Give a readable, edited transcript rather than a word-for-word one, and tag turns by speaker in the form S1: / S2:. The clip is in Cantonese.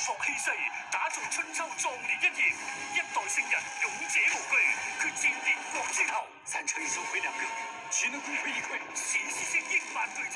S1: 霍氣勢，打造春秋壯烈一頁。一代聖人，勇者無懼，決戰列國諸侯。3乘1收回2個，豈能功虧一簣？顯示聲億萬巨